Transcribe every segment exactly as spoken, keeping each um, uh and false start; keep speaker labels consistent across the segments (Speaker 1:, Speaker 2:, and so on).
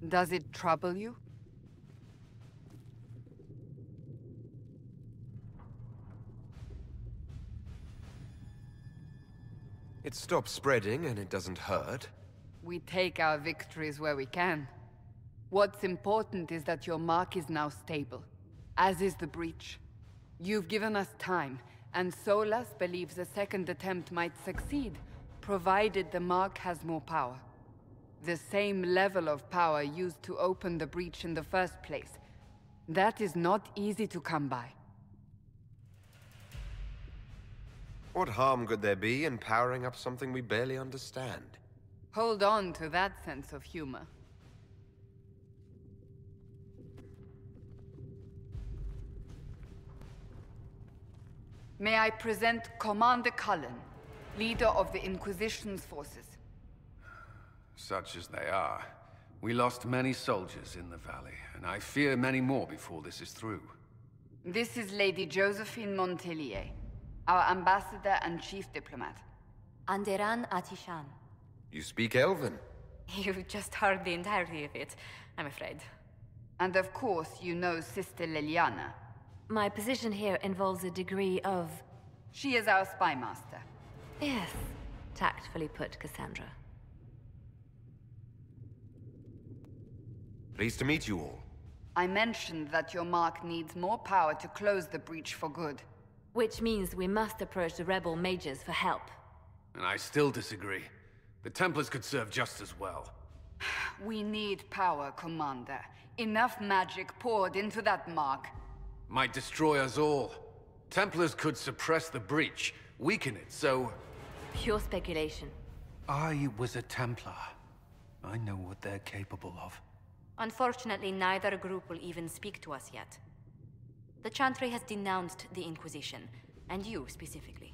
Speaker 1: Does it trouble you?
Speaker 2: It stops spreading and it doesn't hurt.
Speaker 1: We take our victories where we can. What's important is that your mark is now stable, as is the breach. You've given us time, and Solas believes a second attempt might succeed, provided the mark has more power. The same level of power used to open the breach in the first place. That is not easy to come by.
Speaker 2: What harm could there be in powering up something we barely understand?
Speaker 1: Hold on to that sense of humor. May I present Commander Cullen, leader of the Inquisition's forces.
Speaker 3: Such as they are. We lost many soldiers in the valley, and I fear many more before this is through.
Speaker 1: This is Lady Josephine Montelier, our ambassador and chief diplomat.
Speaker 4: Anderan Atishan.
Speaker 2: You speak Elven.
Speaker 4: You've just heard the entirety of it, I'm afraid.
Speaker 1: And of course, you know Sister Liliana.
Speaker 4: My position here involves a degree of...
Speaker 1: She is our spy master.
Speaker 4: Yes, tactfully put, Cassandra.
Speaker 2: Pleased to meet you all.
Speaker 1: I mentioned that your mark needs more power to close the breach for good.
Speaker 4: Which means we must approach the rebel mages for help.
Speaker 3: And I still disagree. The Templars could serve just as well.
Speaker 1: We need power, Commander. Enough magic poured into that mark.
Speaker 3: Might destroy us all. Templars could suppress the breach, weaken it, so...
Speaker 4: Pure speculation.
Speaker 3: I was a Templar. I know what they're capable of.
Speaker 4: Unfortunately, neither group will even speak to us yet. The Chantry has denounced the Inquisition, and you specifically.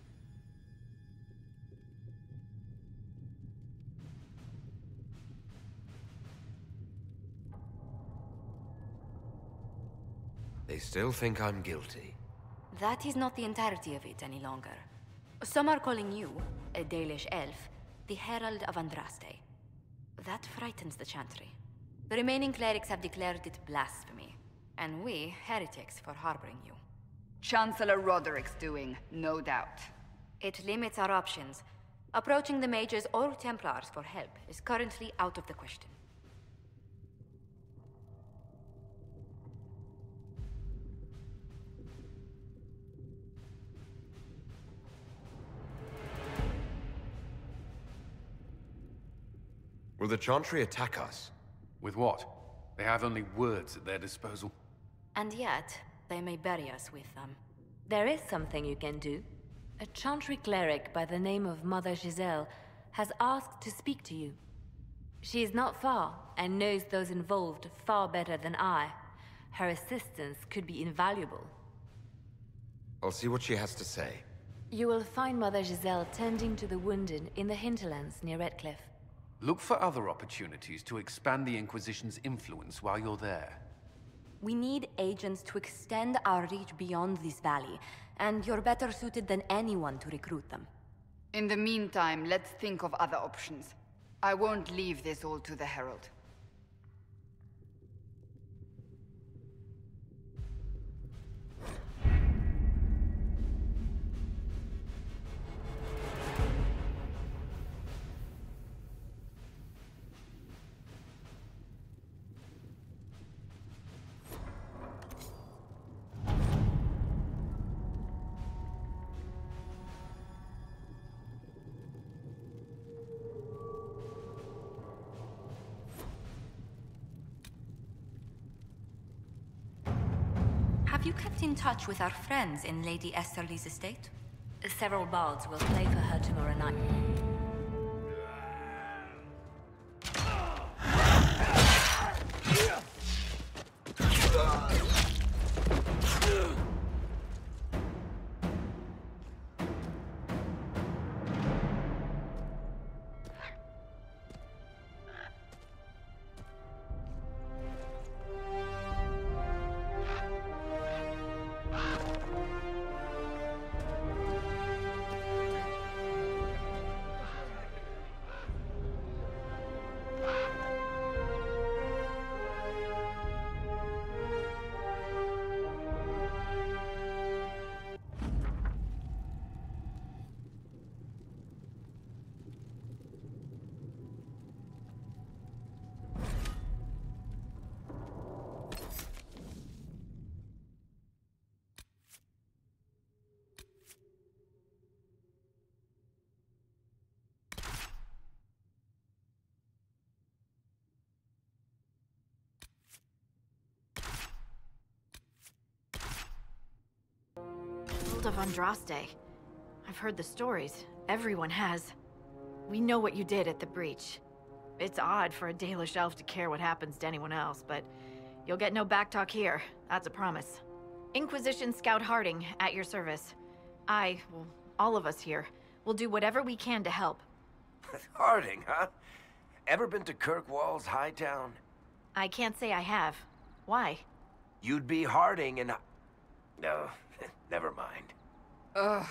Speaker 2: They still think I'm guilty.
Speaker 4: That is not the entirety of it any longer. Some are calling you, a Dalish elf, the Herald of Andraste. That frightens the Chantry. The remaining clerics have declared it blasphemy, and we, heretics, for harboring you.
Speaker 1: Chancellor Roderick's doing, no doubt.
Speaker 4: It limits our options. Approaching the mages or Templars for help is currently out of the question.
Speaker 2: Will the Chantry attack us?
Speaker 3: With what? They have only words at their disposal.
Speaker 4: And yet, they may bury us with them. There is something you can do. A Chantry cleric by the name of Mother Giselle has asked to speak to you. She is not far, and knows those involved far better than I. Her assistance could be invaluable.
Speaker 2: I'll see what she has to say.
Speaker 4: You will find Mother Giselle tending to the wounded in the hinterlands near Redcliffe.
Speaker 3: Look for other opportunities to expand the Inquisition's influence while you're there.
Speaker 4: We need agents to extend our reach beyond this valley, and you're better suited than anyone to recruit them.
Speaker 1: In the meantime, let's think of other options. I won't leave this all to the Herald.
Speaker 4: Have you kept in touch with our friends in Lady Esterly's estate? Several bards will play for her tomorrow night.
Speaker 5: Herald of Andraste. I've heard the stories. Everyone has. We know what you did at the breach. It's odd for a Dalish elf to care what happens to anyone else, but you'll get no backtalk here. That's a promise. Inquisition Scout Harding, at your service. I, well, all of us here, will do whatever we can to help.
Speaker 6: Harding, huh? Ever been to Kirkwall's Hightown?
Speaker 5: I can't say I have. Why?
Speaker 6: You'd be Harding and... No, never mind.
Speaker 1: Ugh.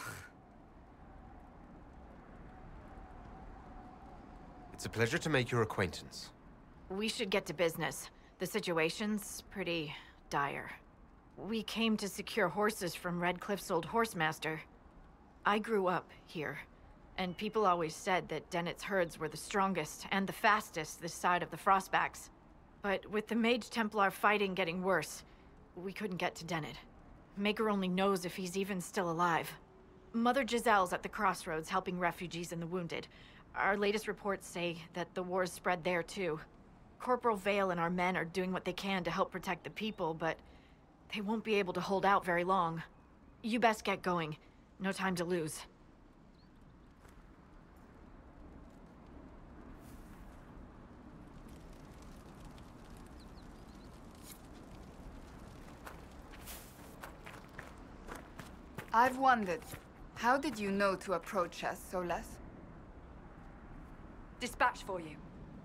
Speaker 2: It's a pleasure to make your acquaintance.
Speaker 5: We should get to business. The situation's pretty dire. We came to secure horses from Redcliffe's old horsemaster. I grew up here, and people always said that Dennett's herds were the strongest and the fastest this side of the Frostbacks. But with the Mage Templar fighting getting worse, we couldn't get to Dennett. Maker only knows if he's even still alive. Mother Giselle's at the crossroads helping refugees and the wounded. Our latest reports say that the war's spread there too. Corporal Vale and our men are doing what they can to help protect the people, but they won't be able to hold out very long. You best get going. No time to lose.
Speaker 1: I've wondered, how did you know to approach us, Solas?
Speaker 7: Dispatch for you.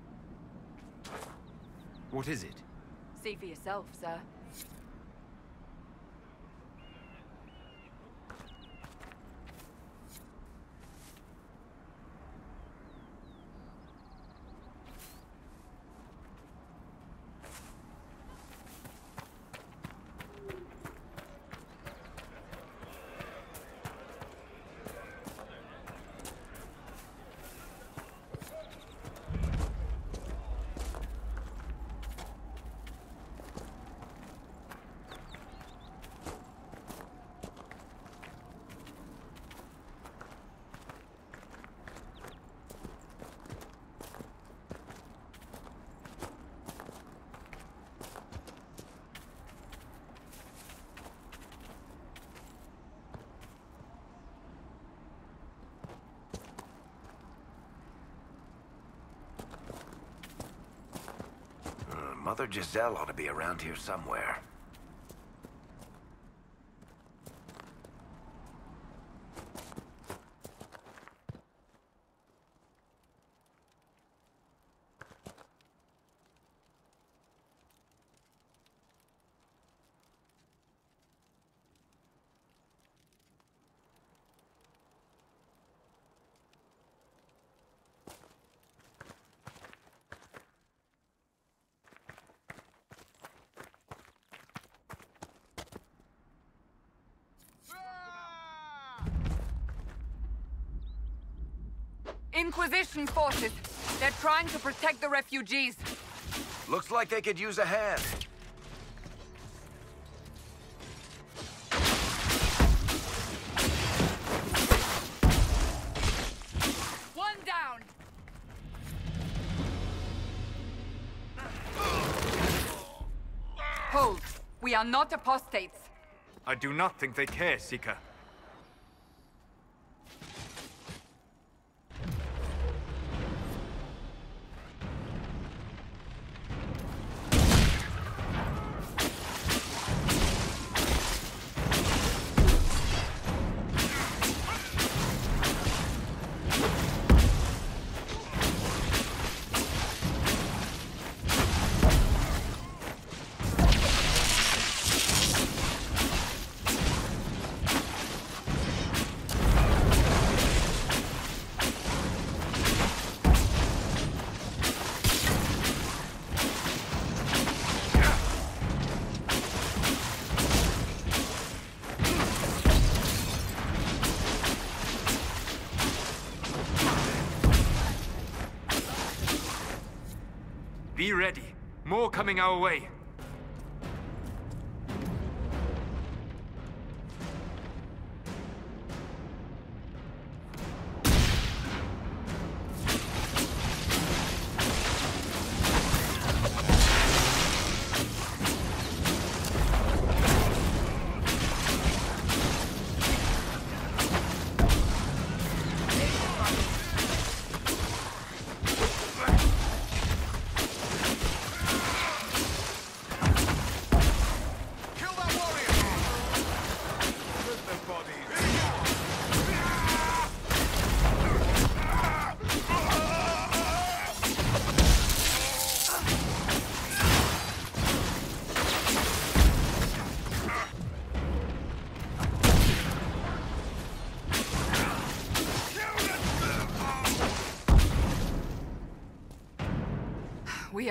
Speaker 2: What is it?
Speaker 7: See for yourself, sir.
Speaker 6: Mother Giselle ought to be around here somewhere.
Speaker 1: Inquisition forces! They're trying to protect the refugees!
Speaker 6: Looks like they could use a hand.
Speaker 1: One down! Hold! We are not apostates!
Speaker 8: I do not think they care, Seeker. Be ready. More coming our way.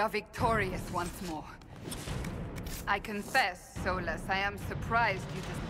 Speaker 1: are victorious once more. I confess, Solus, I am surprised you did.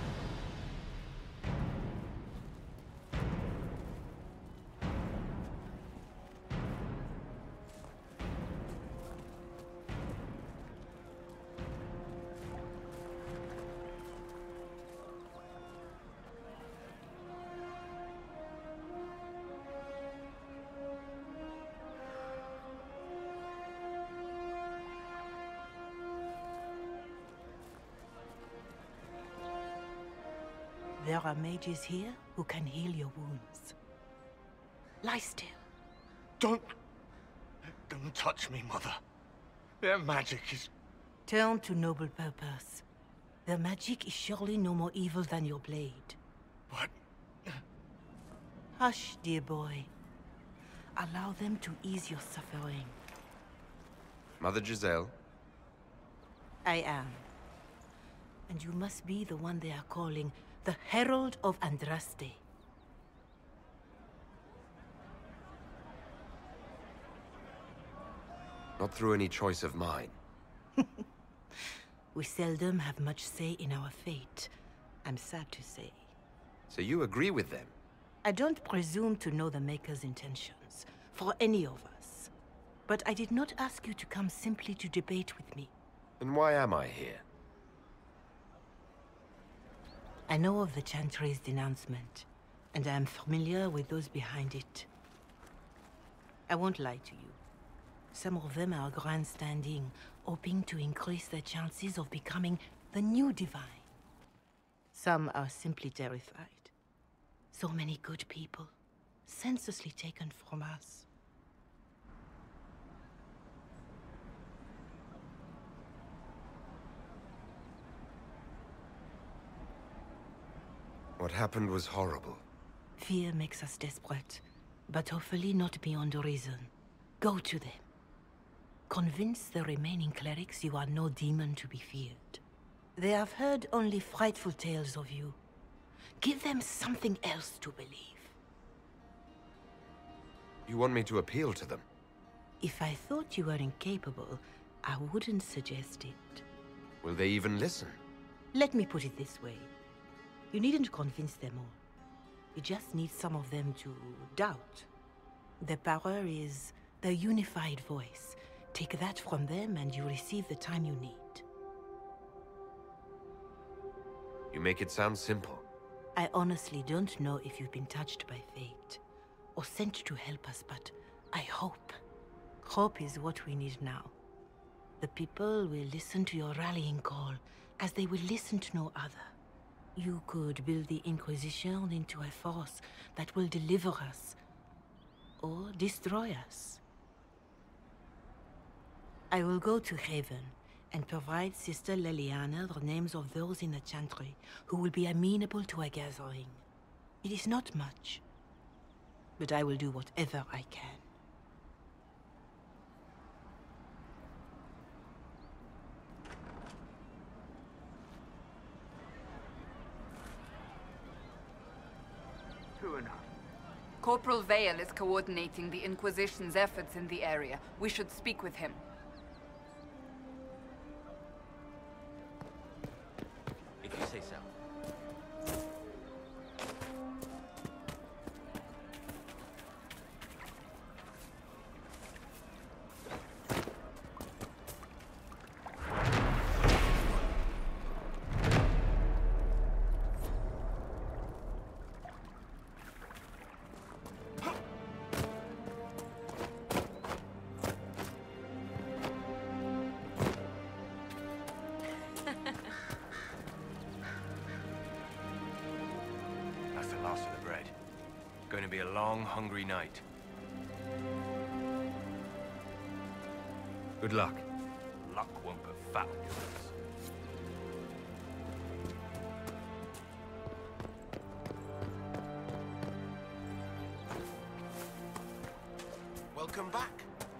Speaker 9: There are mages here who can heal your wounds. Lie still.
Speaker 10: Don't... Don't touch me, Mother. Their magic is...
Speaker 9: Turn to noble purpose. Their magic is surely no more evil than your blade.
Speaker 10: What?
Speaker 9: Hush, dear boy. Allow them to ease your suffering.
Speaker 2: Mother Giselle?
Speaker 9: I am. And you must be the one they are calling the Herald of Andraste.
Speaker 2: Not through any choice of mine.
Speaker 9: We seldom have much say in our fate, I'm sad to say.
Speaker 2: So you agree with them?
Speaker 9: I don't presume to know the Maker's intentions, for any of us. But I did not ask you to come simply to debate with me.
Speaker 2: Then why am I here?
Speaker 9: I know of the Chantry's denouncement, and I am familiar with those behind it. I won't lie to you. Some of them are grandstanding, hoping to increase their chances of becoming the new divine. Some are simply terrified. So many good people, senselessly taken from us.
Speaker 2: What happened was horrible.
Speaker 9: Fear makes us desperate, but hopefully not beyond reason. Go to them. Convince the remaining clerics you are no demon to be feared. They have heard only frightful tales of you. Give them something else to believe.
Speaker 2: You want me to appeal to them?
Speaker 9: If I thought you were incapable, I wouldn't suggest it.
Speaker 2: Will they even listen?
Speaker 9: Let me put it this way. You needn't convince them all. You just need some of them to doubt. Their power is their unified voice. Take that from them and you receive the time you need.
Speaker 2: You make it sound simple.
Speaker 9: I honestly don't know if you've been touched by fate, or sent to help us, but I hope. Hope is what we need now. The people will listen to your rallying call, as they will listen to no other. You could build the Inquisition into a force that will deliver us, or destroy us. I will go to Haven and provide Sister Leliana the names of those in the Chantry who will be amenable to a gathering. It is not much, but I will do whatever I can.
Speaker 8: True enough.
Speaker 1: Corporal Vale is coordinating the Inquisition's efforts in the area. We should speak with him.
Speaker 11: If you say so.
Speaker 6: Last of the bread. Going to be a long, hungry night.
Speaker 2: Good luck.
Speaker 6: Luck won't put fat on your ass.
Speaker 2: Welcome back.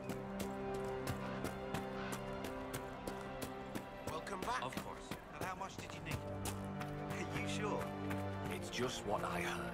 Speaker 2: Welcome back.
Speaker 11: Of course.
Speaker 12: And how much did you need? Are you sure?
Speaker 6: It's just what I heard.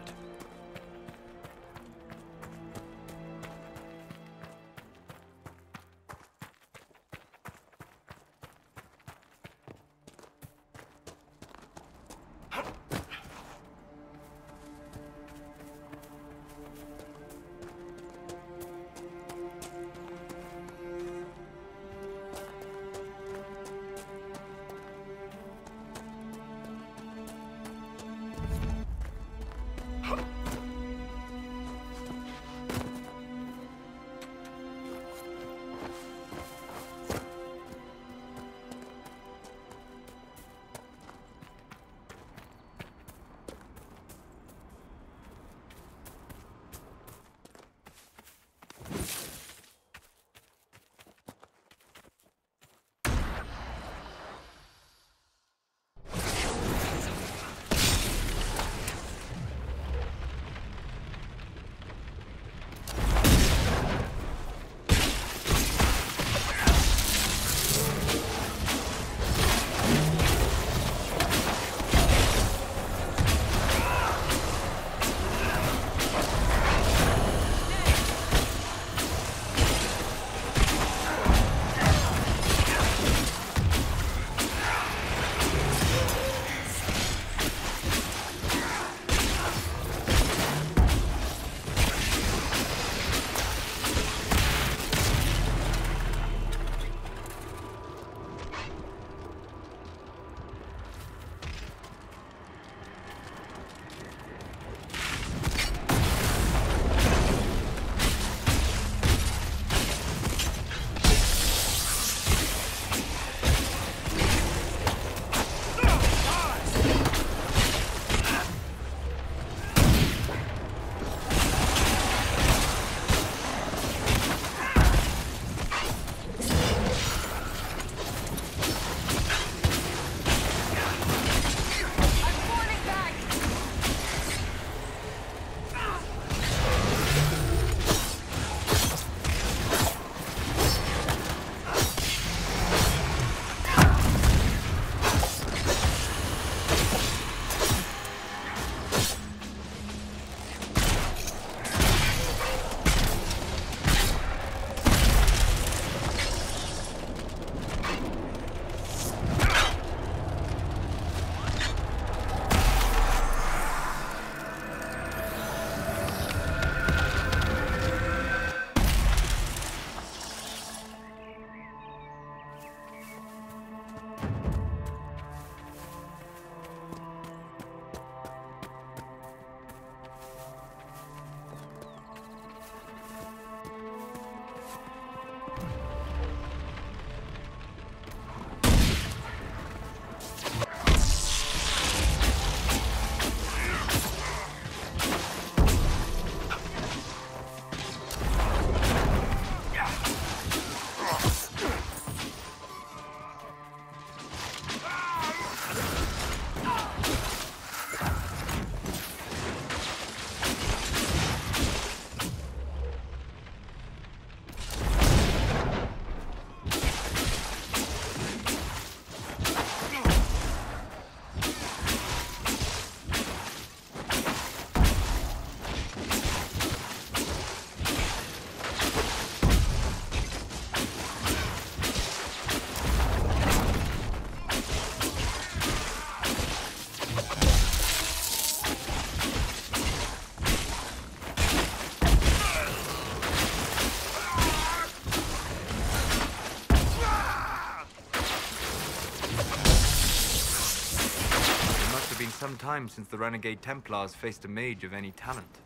Speaker 8: some time since the Renegade Templars faced a mage of any talent.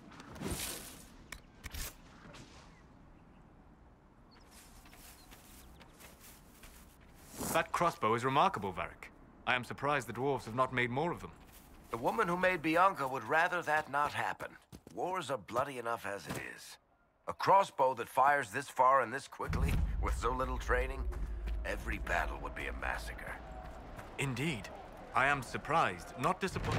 Speaker 8: That crossbow is remarkable, Varric. I am surprised the dwarves have not made more of them.
Speaker 6: The woman who made Bianca would rather that not happen. Wars are bloody enough as it is. A crossbow that fires this far and this quickly, with so little training, every battle would be a massacre.
Speaker 8: Indeed. I am surprised, not disappointed.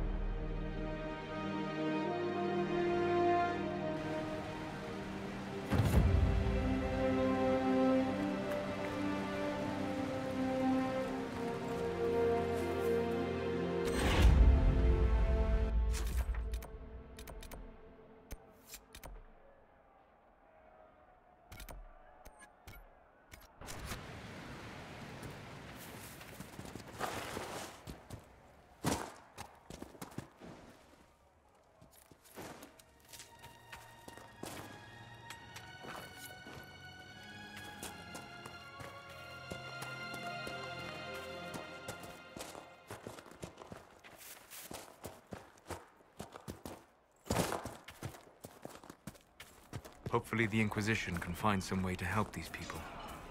Speaker 8: Hopefully the Inquisition can find some way to help these people.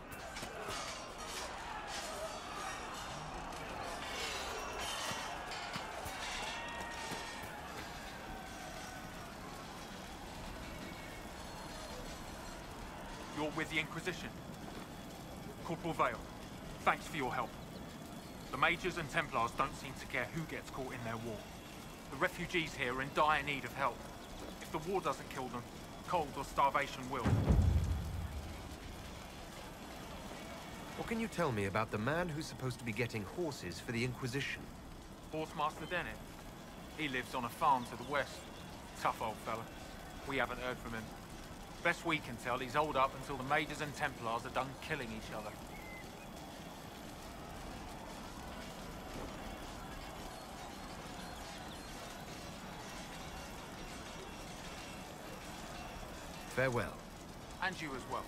Speaker 13: You're with the Inquisition. Corporal Vale, thanks for your help. The Mages and Templars don't seem to care who gets caught in their war. The refugees here are in dire need of help. If the war doesn't kill them, cold or starvation will.
Speaker 2: What can you tell me about the man who's supposed to be getting horses for the Inquisition?
Speaker 13: Horsemaster Dennett. He lives on a farm to the west. Tough old fella. We haven't heard from him. Best we can tell, he's holed up until the Mages and Templars are done killing each other.
Speaker 2: Farewell.
Speaker 13: And you as well.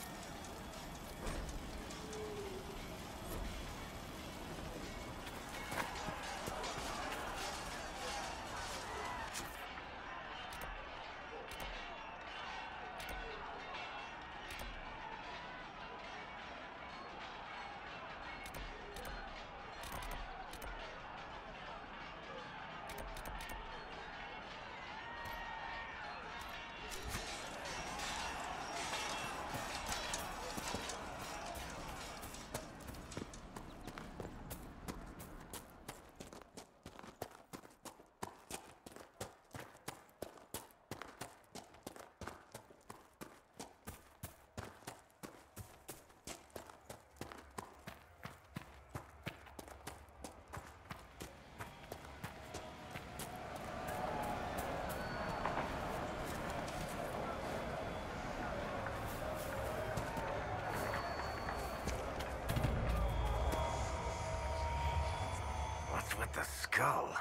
Speaker 6: With the skull.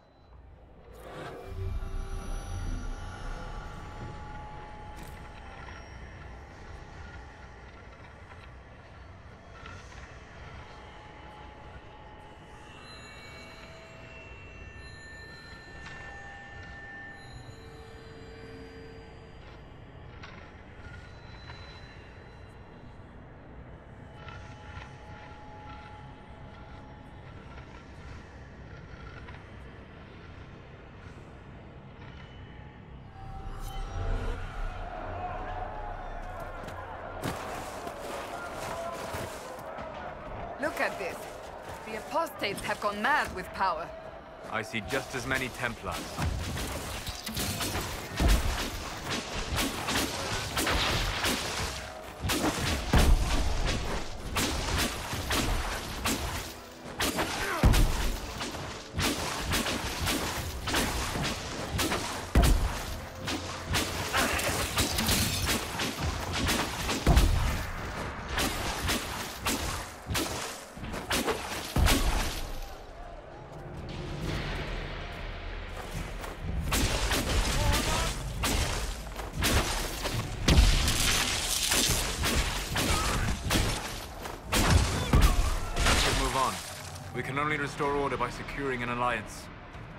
Speaker 1: Look at this. The apostates have gone mad with power.
Speaker 8: I see just as many Templars. We can only restore order by securing an alliance.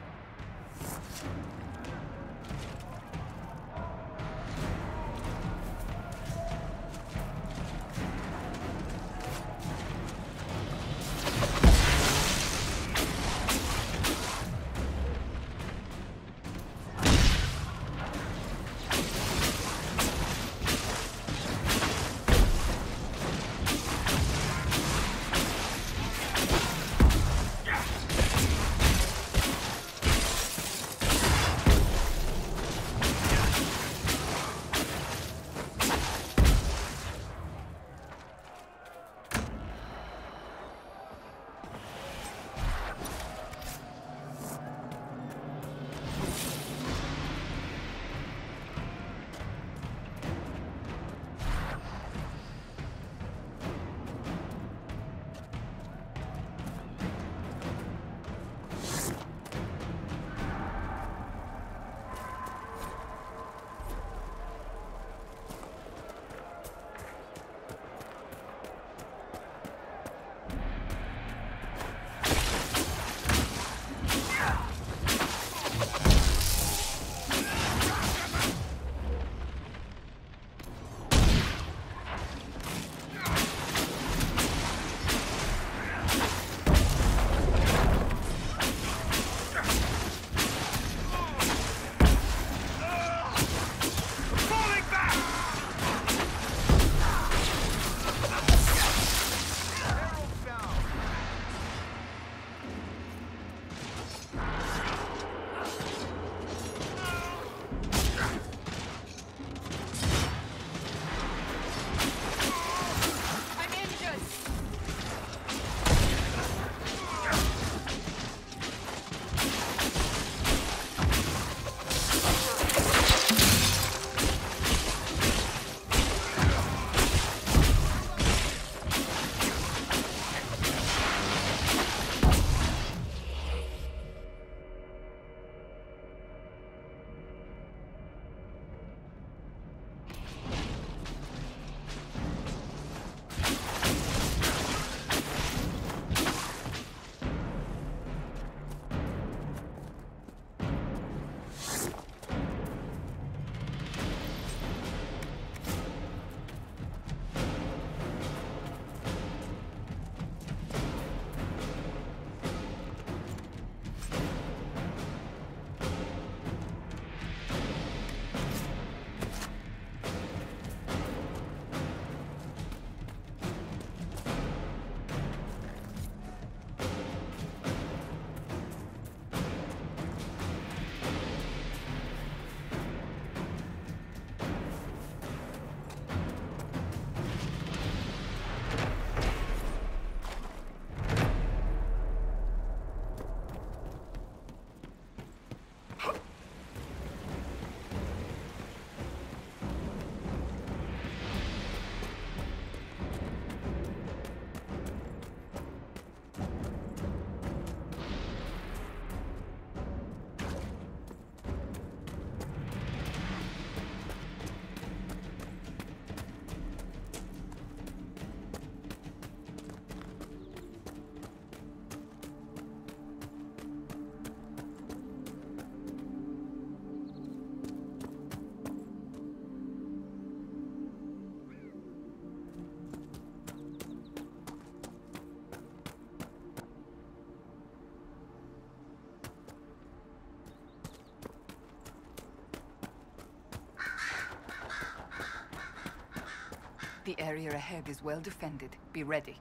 Speaker 1: The area ahead is well defended. Be ready.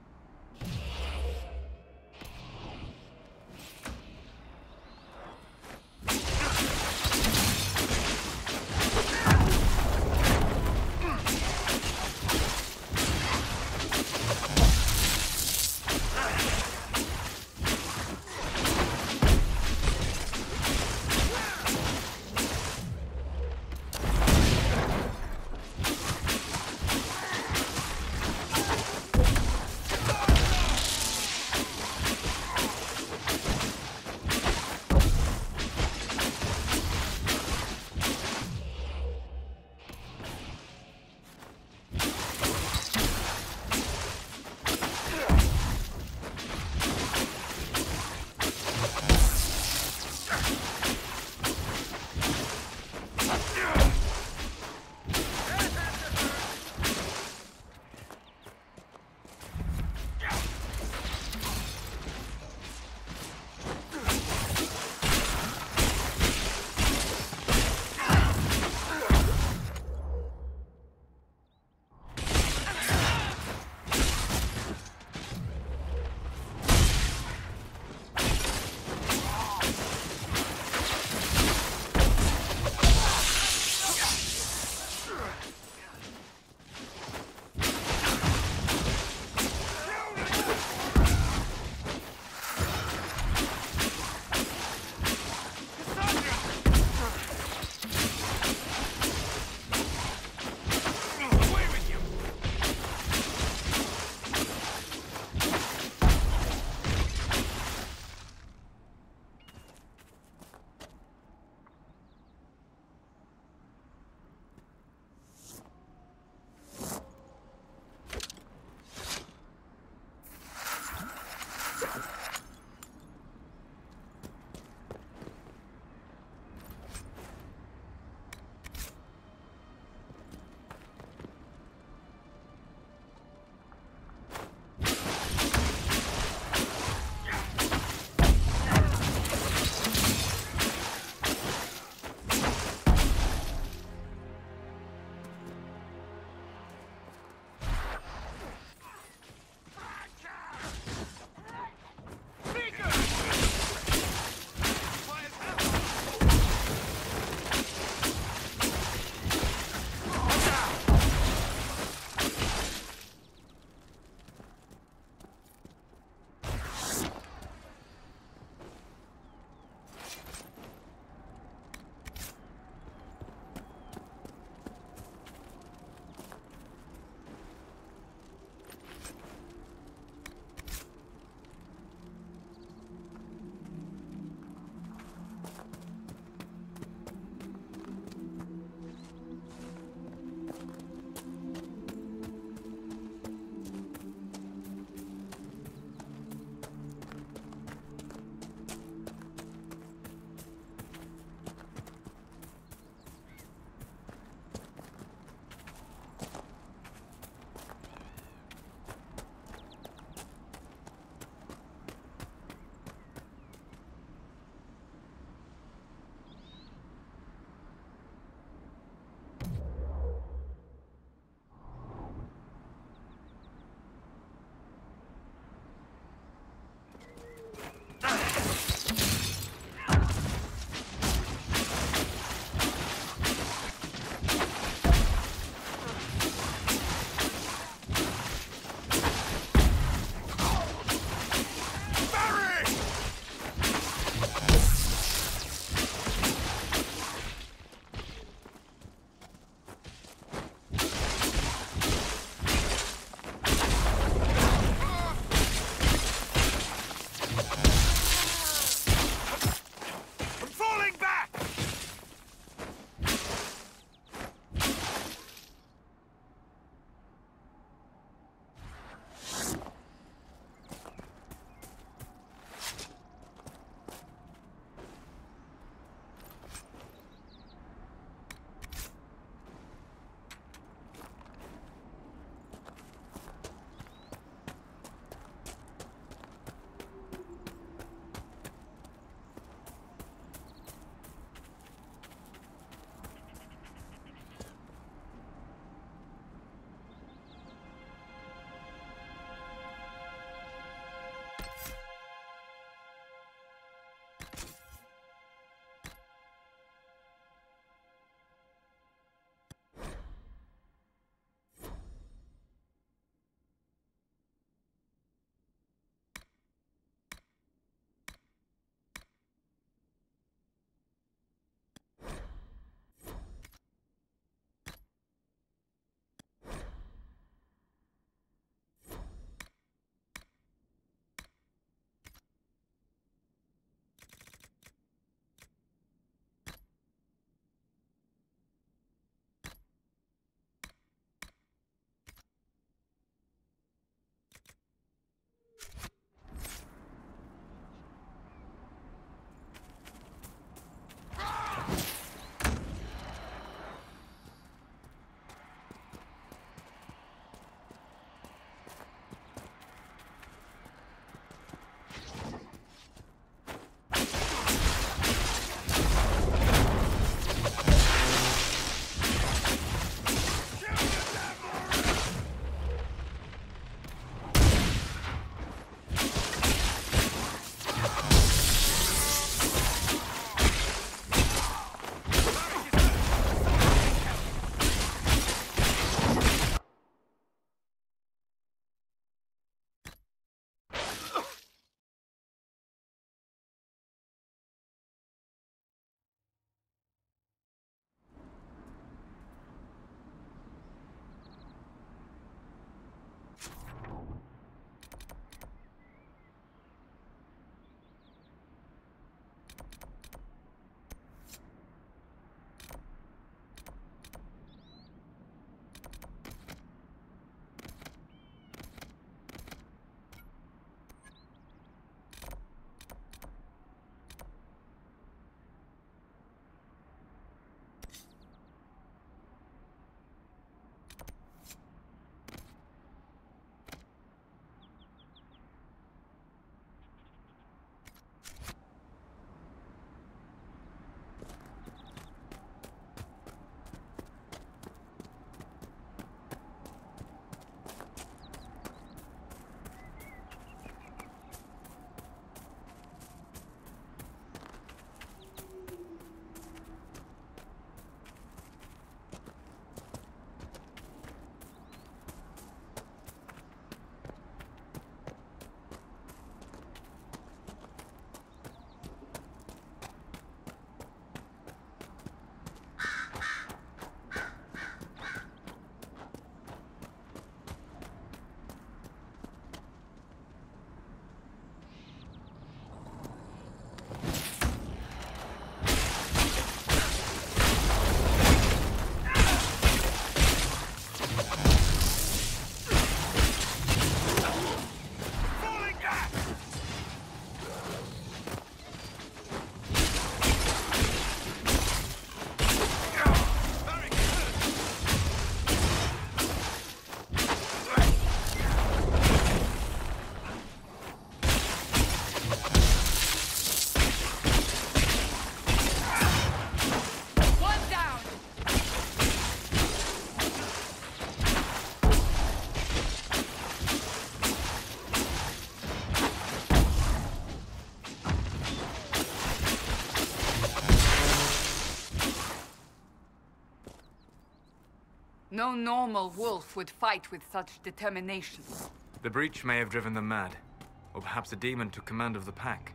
Speaker 1: No normal wolf would fight with such determination.
Speaker 8: The breach may have driven them mad. Or perhaps a demon took command of the pack.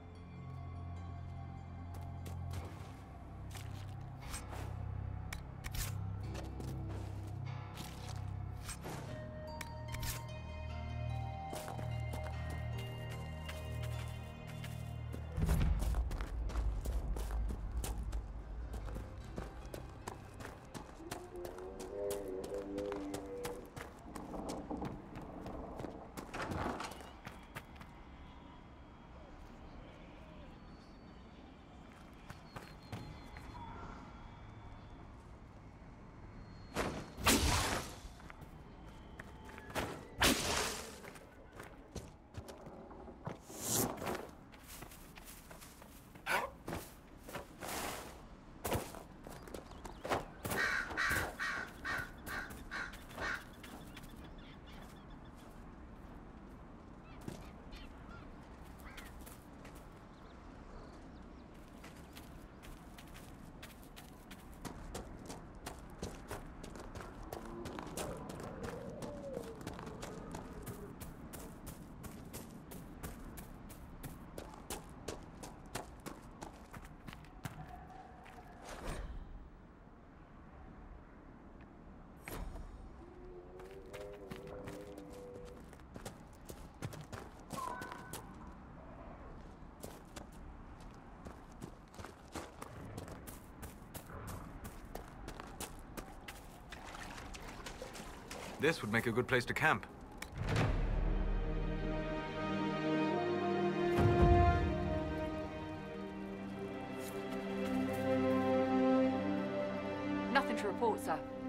Speaker 8: This would make a good place to camp.
Speaker 7: Nothing to report, sir.